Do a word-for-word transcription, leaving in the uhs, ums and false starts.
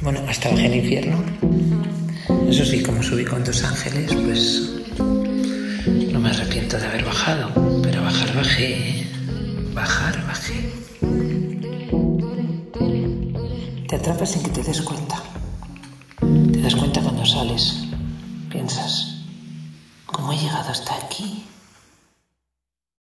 Bueno, hasta bajé al infierno. Eso sí, como subí con dos ángeles, pues no me arrepiento de haber bajado. Pero bajar bajé, ¿eh? Bajar bajé. Te atrapas sin que te des cuenta. Te das cuenta cuando sales.